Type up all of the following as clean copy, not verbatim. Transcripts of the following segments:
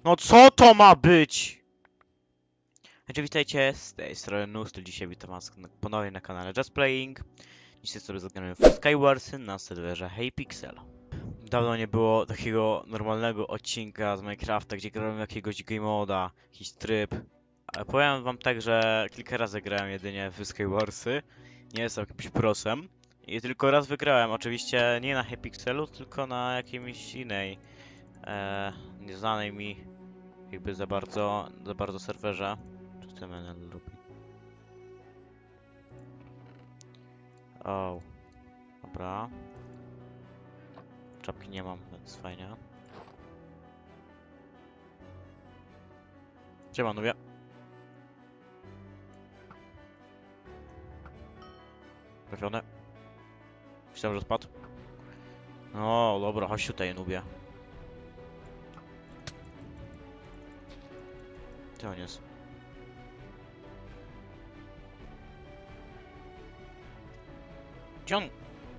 No co to ma być? Cześć, witajcie, z tej strony Nusty. Dzisiaj witam was ponownie na kanale Just Playing. Dzisiaj sobie zagramy w Skywarsy na serwerze Hypixel. Dawno nie było takiego normalnego odcinka z Minecrafta, gdzie grałem jakiegoś game moda, jakiś tryb. Ale powiem wam tak, że kilka razy grałem jedynie w Skywarsy. Nie jestem jakimś prosem. I tylko raz wygrałem, oczywiście nie na Hypixelu, tylko na jakiejś innej, nieznanej mi jakby za bardzo serwerze. Co ten menel lubi? O, dobra. Czapki nie mam, więc fajnie. Siema, nubie. Trafione. Myślałem, że spadł. No, dobra, chodź tutaj, nubie. Gdzie on jest? Gdzie on?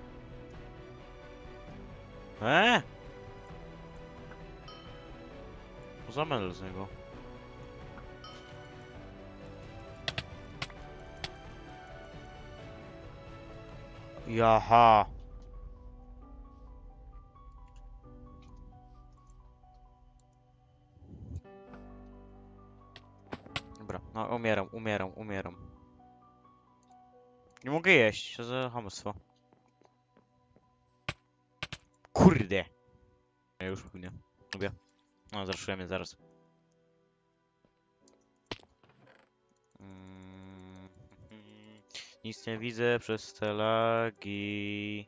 Za menel z niego. Jaha. Dobra, no umieram. Nie mogę jeść, co za chamstwo. Kurde. Ja już nie lubię. No, zraszyłem mnie zaraz. Nic nie widzę przez te lagi.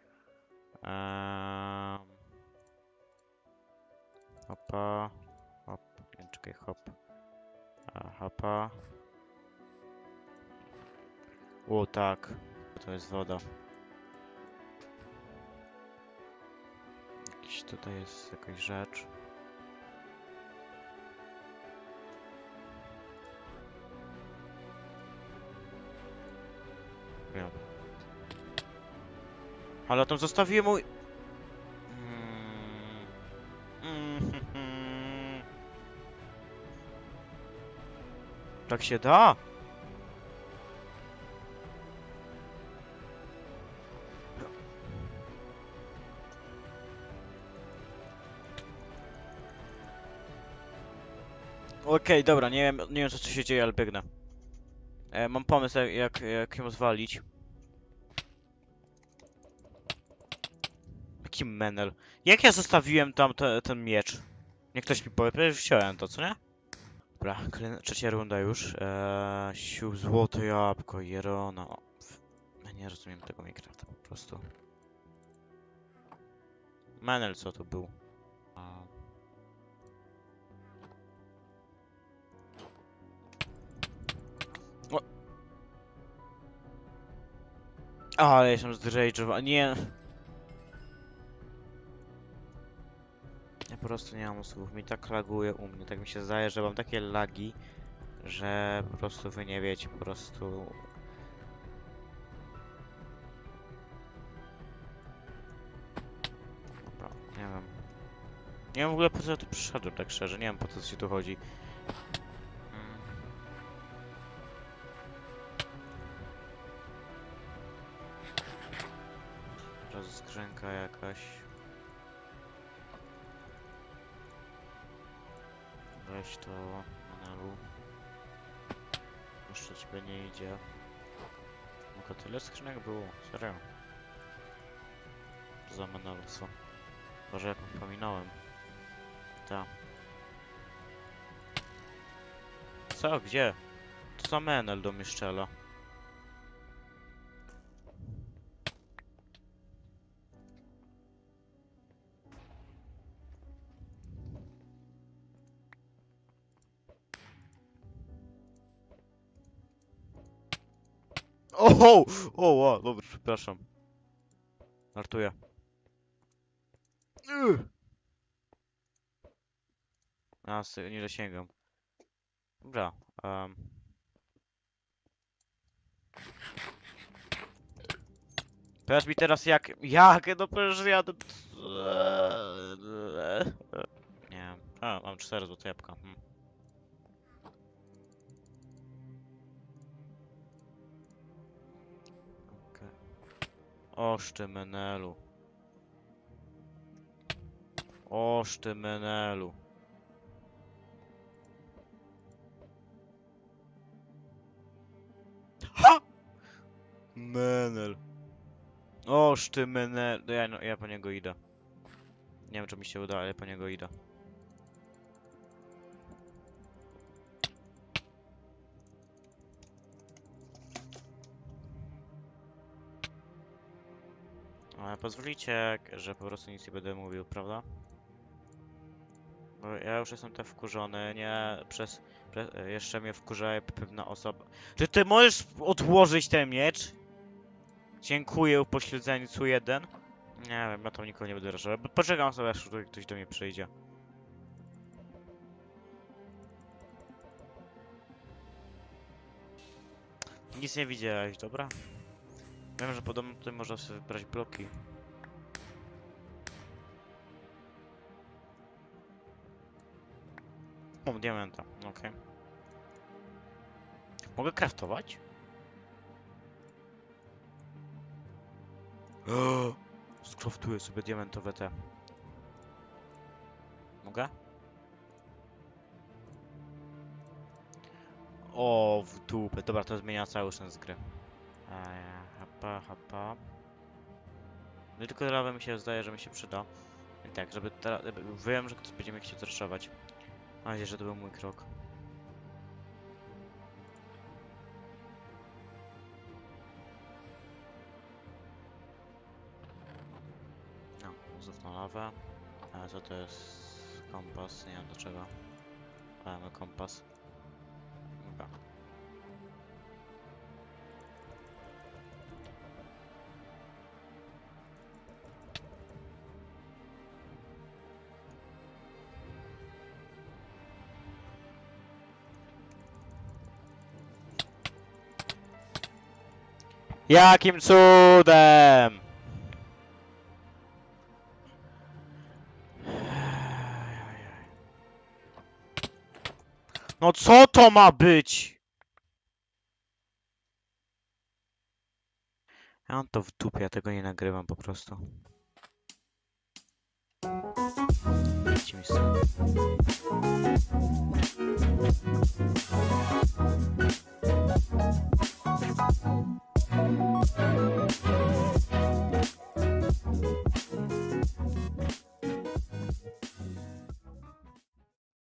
Hopa. Hop. Nie, czekaj, hop. Hopa. O, tak. To jest woda. Jakiś tutaj jest jakaś rzecz. Wiem. Ale tam zostawiłem mój... Tak się da? Okej, dobra, nie wiem co tu się dzieje, ale biegnę. Mam pomysł jak ją zwalić. Jaki menel? Jak ja zostawiłem tam ten miecz? Niech ktoś mi powie, przecież wziąłem to, co nie? Dobra, trzecia runda już. Sił, złote jabłko, Jerona. O, ja nie rozumiem tego Minecrafta po prostu. Menel co to był? O. Ale jestem zdrage'owany. Nie. Ja po prostu nie mam słów. Mi tak laguje u mnie. Tak mi się zdaje, że mam takie lagi, że po prostu wy nie wiecie. Po prostu... Dobra, nie wiem. Nie wiem w ogóle po co ja tu przyszedłem, tak szczerze. Nie wiem po co się tu chodzi. Teraz skrzynka jakaś. Weź to menelu. Jeszcze ciebie nie idzie. Tylko tyle skrzynek było, serio. Co za menelu, co? Może jak pominąłem. Ta. Co? Gdzie? To za menel do mnie szczela. O, o, dobra, przepraszam. Żartuję. Nie dosięgam. Dobra. Powiedz mi teraz jak... No przecież ja... Nie wiem. A, mam 4 złote jabłka. Okay. Oż ty menelu. Oż ty menelu. Ha! Menel. Oż ty menel. Ja po niego idę. Nie wiem, czy mi się uda, ale po niego idę. Ale pozwolicie, że po prostu nic nie będę mówił, prawda? Bo ja już jestem tak wkurzony, nie? Jeszcze mnie wkurza pewna osoba. Czy ty możesz odłożyć ten miecz? Dziękuję, upośledzeńcu jeden. Nie wiem, ja tam nikogo nie będę raszował. Poczekam sobie, aż tutaj ktoś do mnie przyjdzie. Nic nie widziałeś, dobra? Wiem, że podobno tutaj można sobie wybrać bloki. Mam diamenta, okej. Mogę craftować? Skraftuję sobie diamentowe te. Mogę? O, w dupę. Dobra, to zmienia cały sens gry. Hapa. No i tylko lawę mi się zdaje, że mi się przyda. I tak, żeby teraz... Wiem, że ktoś będzie mnie chciał zraszować. Mam nadzieję, że to był mój krok. No, znów na lawę. A co to jest? Kompas, nie wiem dlaczego. Mamy kompas. Dobra. Jakim cudem? No co to ma być? Ja mam to w dupie, ja tego nie nagrywam po prostu. Idźcie mi stąd.